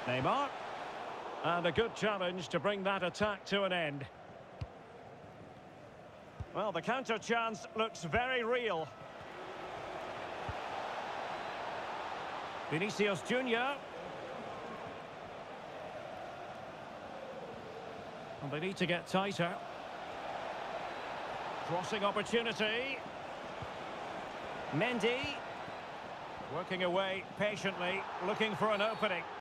Neymar. And a good challenge to bring that attack to an end. Well, the counter chance looks very real. Vinicius Junior. And they need to get tighter. Crossing opportunity. Mendy. Working away patiently, looking for an opening.